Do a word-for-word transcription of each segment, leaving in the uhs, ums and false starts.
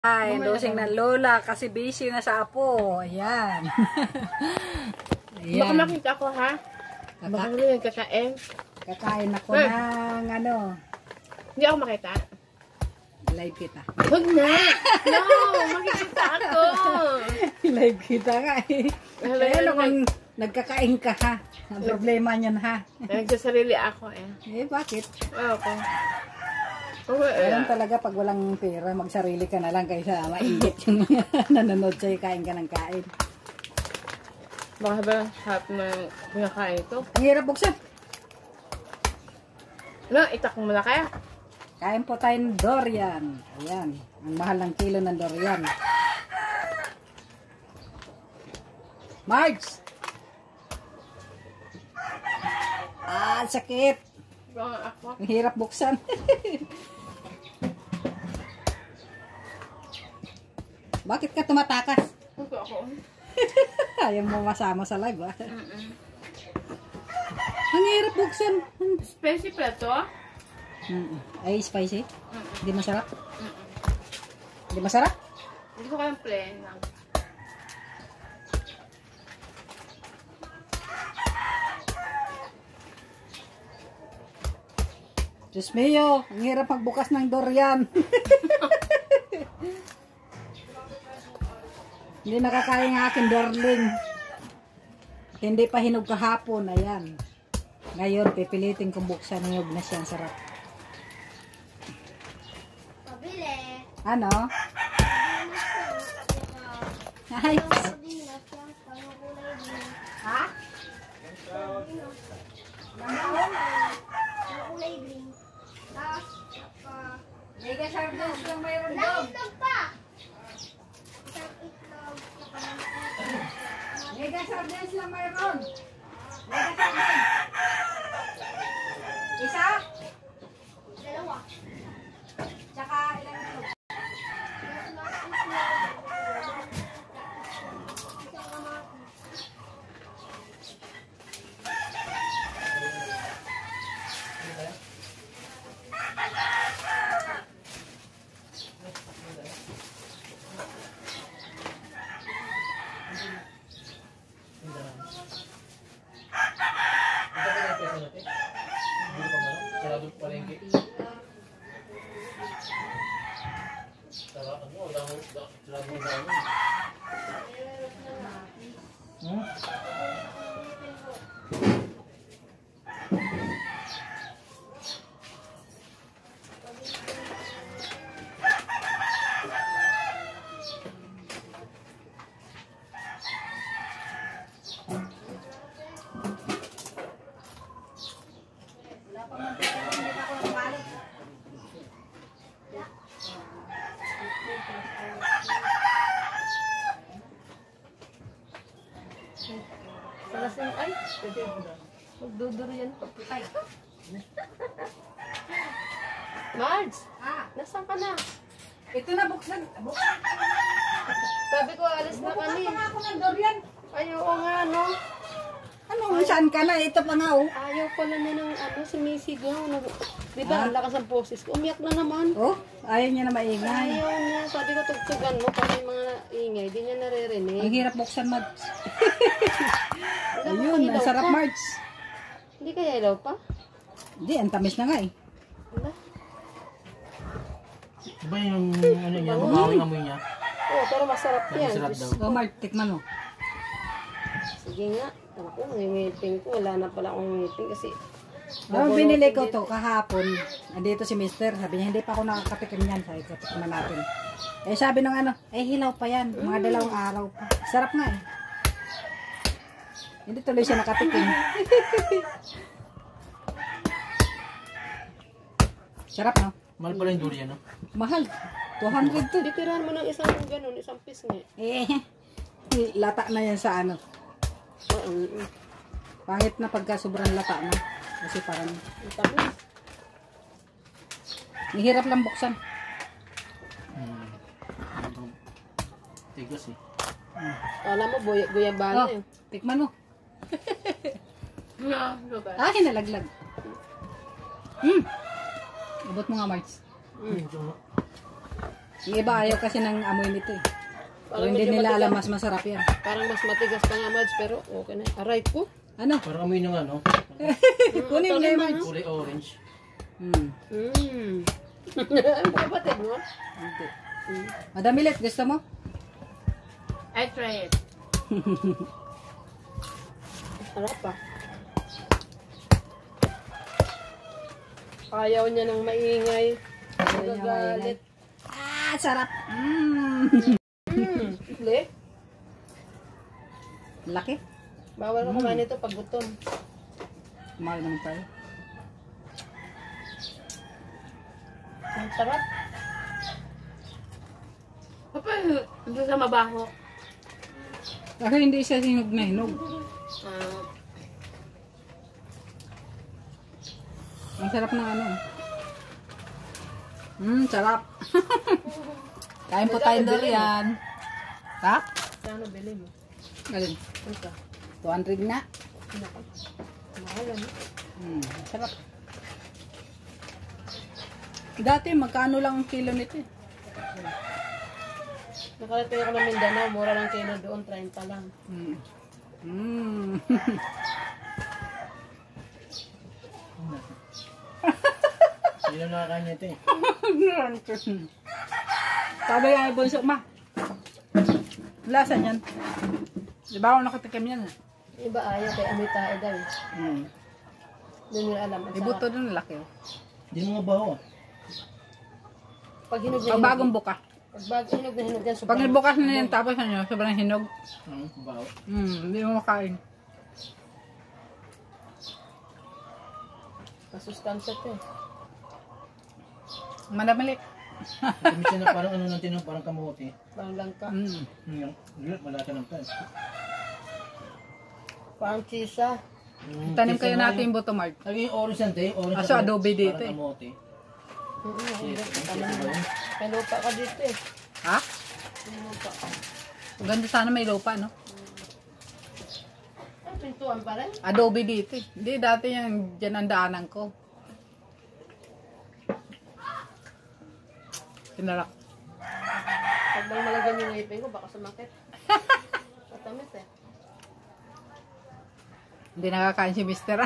Ay, dosing ng lola kasi busy na sa apo. Ayan. Ayan. Baka makita ko ha? Kaka Baka rin kakain. Kakain ako hey. ng ano. Hindi ako makita. Live kita. Huwag na! No! Makikita ako! Live kita nga eh. Kaya ano kung nagkakain ka ha? Ang problema niyan ha? Nagsasarili ako eh. Eh, bakit? Oo po. Meron talaga pag walang pera, magsarili ka na lang kaysa maingit yung mga nanonood sa'yo, kain ka ng kain. Baka ba sarap na pinakain ito? Ang hirap buksan. No, itak mo muna kaya. Kain po tayo ng durian. Ayan, ang mahal ng kilo ng durian. Marge! Ah, sakit! Ang hirap buksan. Bakit ka tumatakas? Ako. Ayaw mo masama sa live ah. Mm -mm. Ang hirap buksan. Spicy pa ito? Mm -mm. Ay, spicy? Mm -mm. Hindi masarap? Mm -mm. Hindi masarap? Hindi ko kayang plain lang. Diyos mio, ang hirap magbukas ng durian. Hindi nakakain ng aking darling. Hindi pa hinog kahapon. Ayan. Ngayon, pipilitin kong buksan. Hinog na siya. Ang sarap. Pabili. Ano? Ay. Ha? Kulay green. Tapos, Mega sardines lang mayroon doon. ilang itlog pa. Isang itlog. Mega sardines lang mayroon. Mega sardines. Isa? Dalawa. Tsaka ilang itlog? Hmm? Salasing ay. Magdudurian pa. Ay. Marge! Ah, Nasaan ka na? ito na buksan. Buksan. Sabi ko, alis na kami. Buksan pa nga ako ng durian. Ay, oo nga, no? Ano, saan ka na? Ito pa nga oh. Ayaw pala na ng ano, sumisigaw. Di ba, ang lakas ang poses ko. Umiyak na naman. Oh, ayaw niya na maingay. Ayaw niya. Sabi ko, tugtugan mo pag may mga ingay. Di niya naririnig. Ang hirap buksan, Mads. Alam mo, Ayun, ilaw ang sarap, pa. Mads. Hindi kaya ilaw pa? Hindi, ang tamis na nga eh. Wala. Diba yung ano niya, mabawang amoy niya? Oo, pero masarap yan. Masarap Diyos daw. Oh, Mark, tikman mo. Sige nga. Ako, may meeting ko. Wala na pala akong meeting kasi... Oh, binili ko to kahapon. Andito si Mister. Sabi niya, hindi pa ako nakakatikim yan. Sabi ko, tikman natin. Eh, sabi nung ano, eh, hilaw pa yan. Mga Mm. dalawang araw pa. Sarap nga eh. Hindi tuloy siya nakatikim. Sarap, no? Mahal pala yung durian, no? Mahal. two hundred to. Di tirahan mo ng isang ganun, isang piece nga. Eh, lata na yan sa ano. Oo. Pangit na pagka sobrang lata na. Kasi parang, Ang tamis. mahirap lang buksan. Hmm. Tigas eh. Kala mo, buya, guyabana Oh, eh. tikman mo. Ah, diba? Ah, hinalaglag. Hmm. Abot mo nga, Marks. Mm. Yung iba ayaw kasi ng amoy nito eh. So, Parang hindi medyo nila alam matigas. mas masarap yan. Parang mas matigas pa nga, Mads, pero okay na. Aray ko. Ano? Parang amoy ng ano. Kunin mo yung Kulay orange. Hmm. Mmm. Ano ba batid mo? Hindi. Madam Milet, gusto mo? I try it. Sarap pa. Ayaw niya ng maingay. Ayaw niya Nagagalit. Ah, sarap. Mm. Mmm. Hindi. Laki. Bawal na kumain ito pag gutom. Kumain naman tayo. Ang sarap. Papa, hindi sa mabaho. Kasi hindi siya hinog na hinog. Ah, Ang sarap ng ano. Hmm, sarap. Kain po tayong durian. Ha? ano bili mo? Alin? Ito. two hundred na. Nako. Mahal ano? Hmm, sarap. Dati, magkano lang ang kilo nito eh? Nakarating ako ng Mindanao, mura lang kilo doon, thirty lang. Hmm. Hmm. Sino nakakain nito eh. Sabi nga yung bunso, ma. Lasa niyan. Di ba ako nakatikim yan? eh? Iba ayaw kay amoy tae daw. eh. Hmm. Doon nila alam. Ang Ibuto sarap. dun, laki oh. Hindi mo nga baho ah. Pag hinog na Pag hinog. bagong buka. Pag bagong hinog na hinog yan. Pag nibukas na yan, tapos ano, sobrang hinog. Hmm, baho. Hmm, hindi mo makain. Masustansya to eh. Madamilit. Kami siya na parang ano ng tinong parang kamote. Parang langka. Hmm. Hmm, yun, malaki ng pan. Parang chisa. Hmm, Tanim kasi kayo nga natin yung buto, Mark. yung- Lagi yung orange yan, te. Orange Aso, na- adobe dito parang eh. kamote. Oo, Yes, hindi. yes, Tanim yes, mo. yes. May lupa ka dito eh. Ha? May lupa. Ganda sana may lupa, no? Ay, pintuan pa rin. Adobe dito eh. Hindi, dati yung dyan ang daanan ko. Pinalak. Pag bang malagyan yung ngipin ko, baka sumakit. Matamis eh. Hindi nakakain si Mister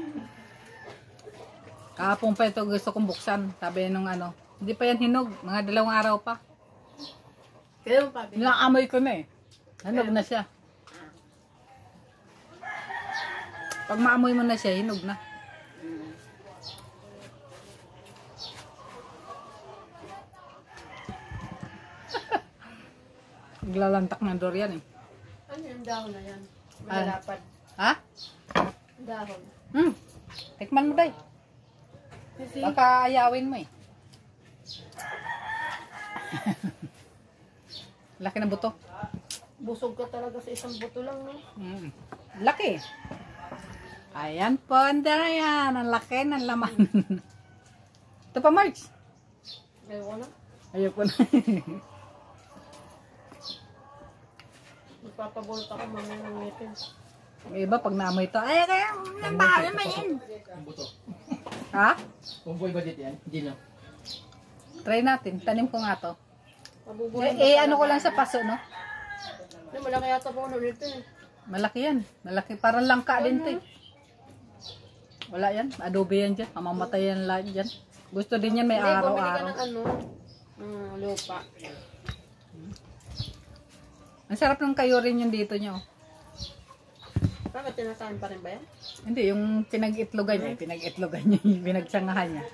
Kahapon pa ito gusto kong buksan. Sabi nung ano, hindi pa yan hinog. Mga dalawang araw pa. Kaya mo pa, Bin? Naamoy ko na eh. Hinog na siya. Pag maamoy mo na siya, hinog na. Naglalantak ng durian eh. Ano yung dahon na yan? Ah. Malapad. Ha? Dahon. Hmm. Tikman mo day. Kasi, Baka ayawin mo eh. Laki ng buto. busog ka talaga sa isang buto lang, no? Mm. Laki. Ayan po, ang durian. Ang laki ng laman. Ito pa, Marks. Ayoko na. Ayoko na. Magpapabulot ako mamaya ng ngipin. Yung iba, pag naamoy ito, ay, kaya, nabahal naman yan. Ang buto. Ha? Pumboy ba dito yan? Hindi na. Try natin. Tanim ko nga to. Mabubulot Eh, eh ano ko lang sa paso, no? Ay, malaki yata po ano nito eh. Malaki yan. Malaki. Parang langka din to eh. Wala yan. Adobe yan dyan. Mamamatay yan lahat dyan. Gusto din yan may Hindi, bumili ka araw-araw. ng ano, mm, lupa. Ang sarap ng kayo rin yung dito nyo. Bakit tinakain pa rin ba yan? Hindi, yung pinag-itlogan niya. Pinag-itlogan niya. Yung pinagsangahan niya.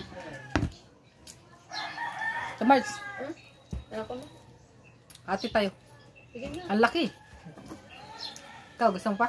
So, Marge, Hmm? Ayoko na. hati tayo. Sige na. Ang laki. Ikaw, gusto mo pa?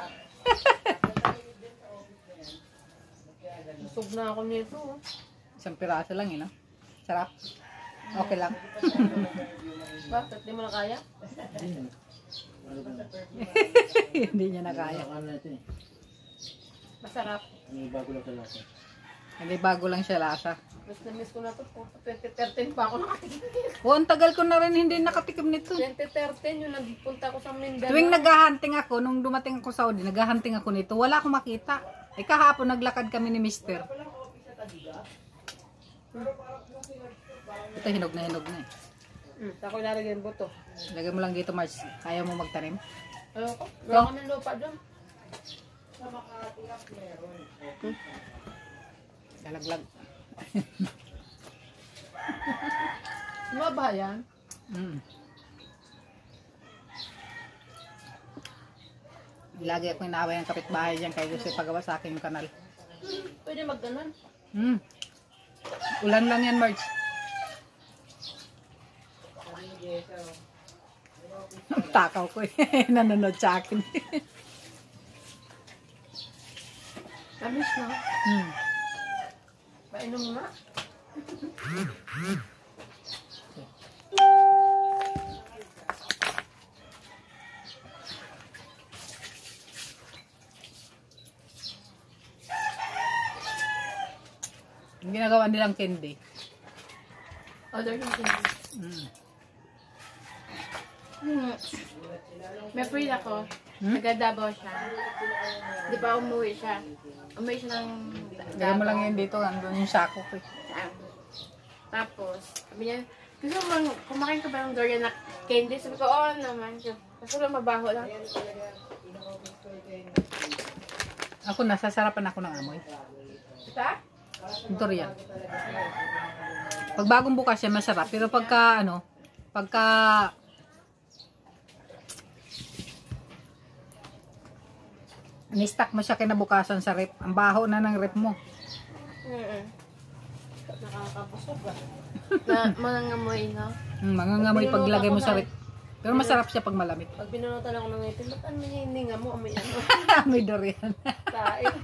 Busog na ako nito. oh. Isang piraso lang, eh, no? Sarap. Okay lang. Bakit? Di mo na kaya? Hindi na. Ano ba na? Hindi niya na kaya. Ano na ito eh. Masarap. Ano yung bago lang sa lasa. Hindi, bago lang siya lasa. Mas na-miss ko na to. twenty thirteen pa ako nakatikim. O, ang tagal ko na rin hindi nakatikim nito. twenty thirteen yung nagpunta ko sa Mindanao. Tuwing naghahunting ako, nung dumating ako sa Saudi, naghahunting ako nito, wala akong makita. Eh, kahapon naglakad kami ni Mister. Ito, hinog na hinog na eh. Hmm, ako ilalagay yung buto. Lagay mo lang dito, Mars. Kaya mo magtanim? Ayoko. Wala kami lupa doon. Hmm? Lalaglag. Ano ba yan? Mm. Lagi ako inaaway ng kapitbahay dyan kaya gusto ipagawa sa akin yung kanal. Pwede magganon. Mm. Ulan lang yan, Marge. Takaw ko eh. Nanonood sa akin. Tamis na. Hmm. Painom nga. Yung ginagawa nilang candy. Other than candy. Mm. Hmm. May free ako. Hmm? Nagadabaw siya. Di ba umuwi siya? Umuwi siya ng Lagay mo lang yun dito. Andun yung sako ko eh. Saan? Tapos, sabi niya, gusto mo bang kumakain ka ba ng durian na candy? Sabi ko, oo naman. Kasi lang mabaho lang. Ako, nasasarapan ako ng amoy. Kita? Durian. Pag bagong bukas yan, masarap. Pero pagka, ano, pagka ni-stack mo siya kinabukasan sa rep, ang baho na ng rep mo. Mm-mm. Nakakabusog ba? Na manangamoy, no? Hmm, mangangamoy paglagay mo sa rep. Pero masarap siya pag malamig. Pag binunutan ako ng ngipin, ba't ano yung hininga mo? Amoy ano? May durian. Kain.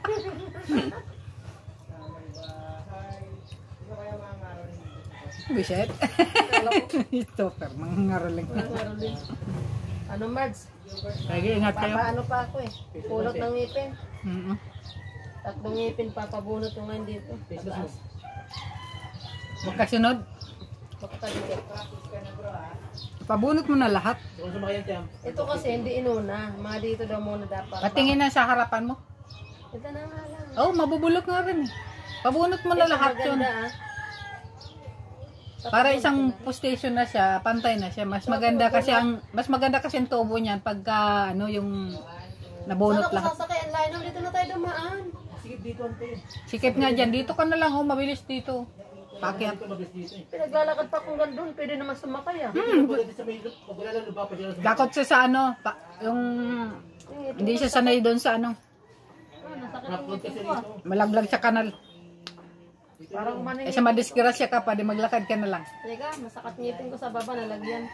Biset. Stopper, mangangaroling. Ano, Mads? Lagi, ingat kayo. Papaano pa ako eh. Pulot ng ngipin. Mm-mm. Tatlong ngipin, papabunot ko ngayon dito. Pataas. Magkasunod, Makatagikit. pabunot mo na lahat. Kung sumakyan tiyam. Ito kasi hindi inuna. Mga dito daw muna dapat. Patingin na sa harapan mo. Ito na nga lang. Oh, mabubulok nga rin eh. Pabunot mo na Ito lahat yun. maganda, ah. Para isang postation na siya, pantay na siya. Mas maganda kasi ang mas maganda kasi ang tubo niyan pagka ano yung nabunot Saan ako lahat. sasakay? Ang layo, dito na tayo dumaan. Sige, dito ang tayo. Sikip nga diyan, dito ka na lang oh, mabilis dito. Pakyat. Dito mabilis dito eh. Pinaglalakad pa kung gandun. Pwede naman sumakay ah. Hmm. Pag sa may pag wala lang lupa pa dyan. Dakot siya sa ano, pa, yung hindi siya sanay doon sa ano, Ah, nasakit yung Upload kasi ngipin ko ah. dito. malaglag sa kanal. Parang umanin. Eh sa madisgrasya ka pa, di maglakad ka na lang. Teka, masakat ngipin ko sa baba, nalagyan.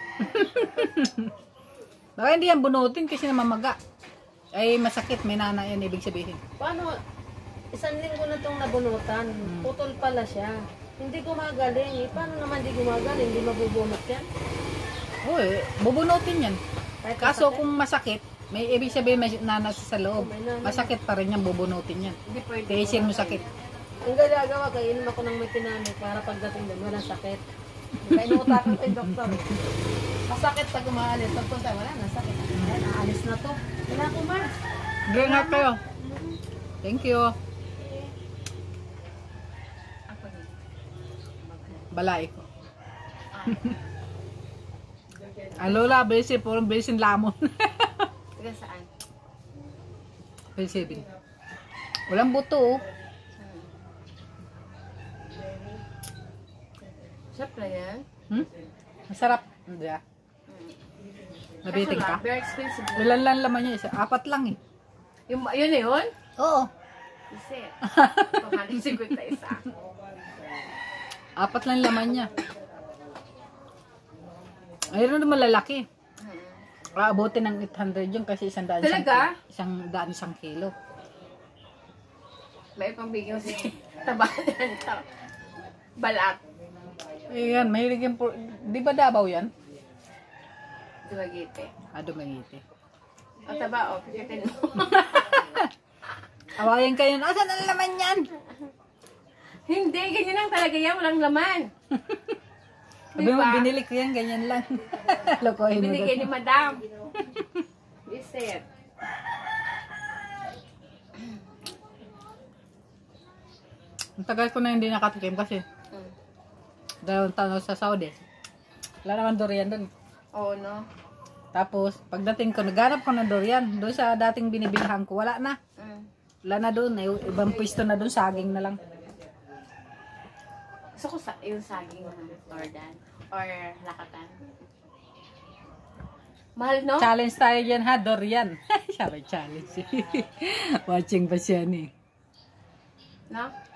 Baka hindi yan bunutin kasi namamaga. Ay masakit, may nana yan ibig sabihin. Paano? Isang linggo na itong nabunutan. Putol pala siya. Hindi gumagaling eh. Paano naman hindi gumagaling? Hindi mabubunot yan? Uy, bubunutin yan. Kahit Kaso masakit? kung masakit, may ibig sabihin may nanas sa loob. May nanas. Masakit pa rin yan, bubunutin yan. Hindi pwede. Tiisin mo sakit. Ang gagagawa ko, inom ako ng may pinami para pagdating doon, walang sakit. Kaya inutakan ko yung doktor. Masakit pag umaalis. Pagpunta, wala na sakit. Ayan, aalis na to. Wala ko, Mars. Ingat kayo. Thank you. Balay ko. Ang lola, besi, puro besin lamon. Taga saan? Besi, walang buto oh. Siyempre yan. Hmm? Masarap. Hindi ah. Nabiting ka? Very expensive. Ilan lang laman niya? Isa. Apat lang eh. Yung, yun na yun? Oo. Kasi, two isa. Apat lang laman niya. Ayun naman malalaki. Aabutin ng eight hundred yun kasi isang daan isang Talaga? kilo. Isang daan isang kilo. May pambigyan si tabahan ito. Balat. Ayan, mahilig yung... por- Di ba Davao yan? Duwagite. Ah, Dumaguete. O taba, o, pikitin mo. Awayan kayo. Asan ang laman yan? Hindi, ganyan lang talaga yan. Walang laman. Sabi mo, binili ko yan, ganyan lang. Lokohin mo Binigay ni doon. Madam. Visit. Ang tagal ko na hindi nakatikim kasi Mm. dalawang taon ako sa Saudi. Wala naman durian doon. Oo, no? Tapos, pagdating ko, naghanap ko ng durian. Doon sa dating binibilhan ko, wala na. Mm. Wala na doon. Ay, ibang pwesto na doon, saging na lang. Gusto ko sa, yung saging na Jordan or lakatan. Mahal, no? Challenge tayo dyan ha, durian. Siya may challenge. Watching pa siya ni. No?